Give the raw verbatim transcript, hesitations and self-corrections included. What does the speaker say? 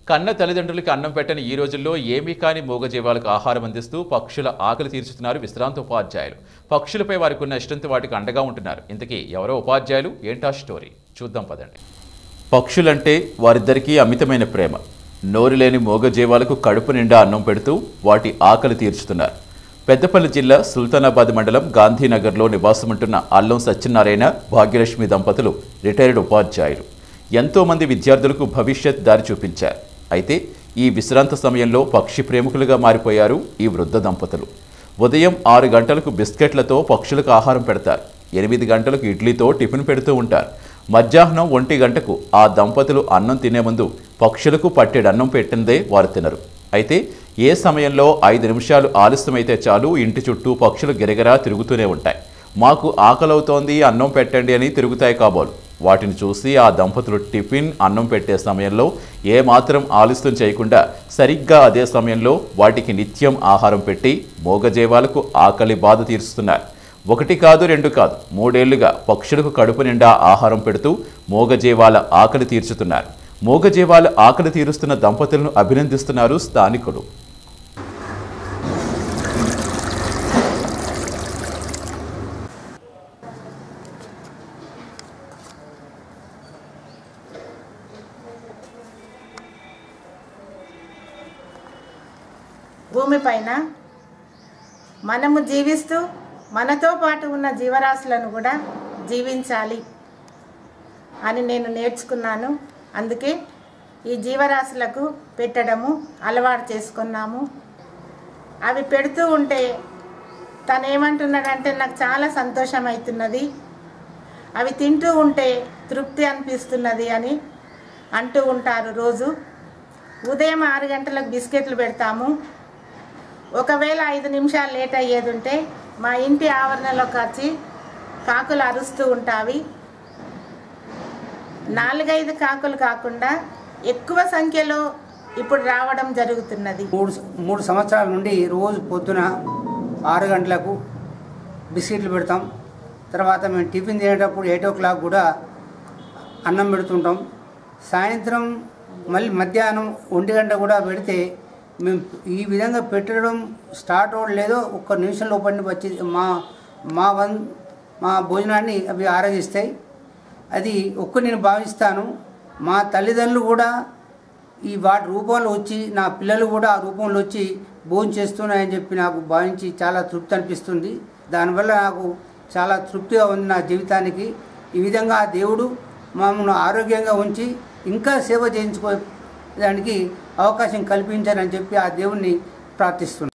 కన్న తల్లిదండ్రులకి అన్నం పెట్టని ఈ రోజుల్లో ఏమీ కాని మూగజీవాలకు ఆహారం అందిస్తూ పక్షుల ఆకలి తీర్చుతున్నారు విశ్రాంత ఉపాధ్యాయులు. పక్షులపై వారికి ఉన్న ఇష్టంతో వాటికి అండగా ఉంటున్నారు. ఇంతకీ ఎవరో ఉపాధ్యాయులు, ఏంటా స్టోరీ చూద్దాం పదండి. పక్షులంటే వారిద్దరికీ అమితమైన ప్రేమ. నోరులేని మూగజీవాలకు కడుపు నిండా అన్నం పెడుతూ వాటి ఆకలి తీర్చుతున్నారు. పెద్దపల్లి జిల్లా సుల్తానాబాద్ మండలం గాంధీనగర్లో నివాసముంటున్న అల్లం సత్యనారాయణ, భాగ్యలక్ష్మి దంపతులు రిటైర్డ్ ఉపాధ్యాయులు. ఎంతోమంది విద్యార్థులకు భవిష్యత్ దారి చూపించారు. అయితే ఈ విశ్రాంత సమయంలో పక్షి ప్రేమికులుగా మారిపోయారు ఈ వృద్ధ దంపతులు. ఉదయం ఆరు గంటలకు బిస్కెట్లతో పక్షులకు ఆహారం పెడతారు. ఎనిమిది గంటలకు ఇడ్లీతో టిఫిన్ పెడుతూ ఉంటారు. మధ్యాహ్నం ఒంటి గంటకు ఆ దంపతులు అన్నం తినే ముందు పక్షులకు పట్టెడు అన్నం పెట్టిందే వారు తినరు. అయితే ఏ సమయంలో ఐదు నిమిషాలు ఆలస్యమైతే చాలు ఇంటి చుట్టూ పక్షులు గిరగిరా తిరుగుతూనే ఉంటాయి. మాకు ఆకలవుతోంది, అన్నం పెట్టండి అని తిరుగుతాయి కాబోలు. వాటిని చూసి ఆ దంపతులు టిఫిన్, అన్నం పెట్టే సమయంలో ఏమాత్రం ఆలస్యం చేయకుండా సరిగ్గా అదే సమయంలో వాటికి నిత్యం ఆహారం పెట్టి మూగజీవాలకు ఆకలి బాధ తీరుస్తున్నారు. ఒకటి కాదు, రెండు కాదు, మూడేళ్లుగా పక్షులకు కడుపు నిండా ఆహారం పెడుతూ మూగజీవాల ఆకలి తీర్చుతున్నారు. మూగజీవాల ఆకలి తీరుస్తున్న దంపతులను అభినందిస్తున్నారు స్థానికులు. భూమిపైన మనము జీవిస్తూ మనతో పాటు ఉన్న జీవరాశులను కూడా జీవించాలి అని నేను నేర్చుకున్నాను. అందుకే ఈ జీవరాశులకు పెట్టడము అలవాటు చేసుకున్నాము. అవి పెడుతూ ఉంటే తను ఏమంటున్నాడంటే, నాకు చాలా సంతోషం అవుతున్నది, అవి తింటూ ఉంటే తృప్తి అనిపిస్తున్నది అని అంటూ ఉంటారు. రోజు ఉదయం ఆరు గంటలకు బిస్కెట్లు పెడతాము. ఒకవేళ ఐదు నిమిషాలు లేట్ అయ్యేది ఉంటే మా ఇంటి ఆవరణలోకి వచ్చి కాకులు అరుస్తూ ఉంటావి. నాలుగైదు కాకులు కాకుండా ఎక్కువ సంఖ్యలో ఇప్పుడు రావడం జరుగుతున్నది. మూడు మూడు సంవత్సరాల నుండి రోజు పొద్దున ఆరు గంటలకు బిస్కెట్లు పెడతాం. తర్వాత మేము టిఫిన్ తినేటప్పుడు ఎయిట్ ఓ క్లాక్ కూడా అన్నం పెడుతుంటాం. సాయంత్రం మళ్ళీ మధ్యాహ్నం ఒంటి గంట కూడా పెడితే మేము ఈ విధంగా పెట్టడం స్టార్ట్ అవ్వడం లేదో ఒక్క నిమిషం లోపల వచ్చి మా మా వన్ మా భోజనాన్ని అవి ఆరగిస్తాయి. అది ఒక్క నేను భావిస్తాను. మా తల్లిదండ్రులు కూడా ఈ వాటి రూపంలో వచ్చి, నా పిల్లలు కూడా ఆ రూపంలో వచ్చి భోజనం చేస్తున్నాయని చెప్పి నాకు భావించి చాలా తృప్తి అనిపిస్తుంది. దానివల్ల నాకు చాలా తృప్తిగా ఉంది నా జీవితానికి. ఈ విధంగా ఆ దేవుడు మమ్మల్ని ఆరోగ్యంగా ఉంచి ఇంకా సేవ చేయించుకో దానికి అవకాశం కల్పించారని చెప్పి ఆ దేవుణ్ణి ప్రార్థిస్తున్నాను.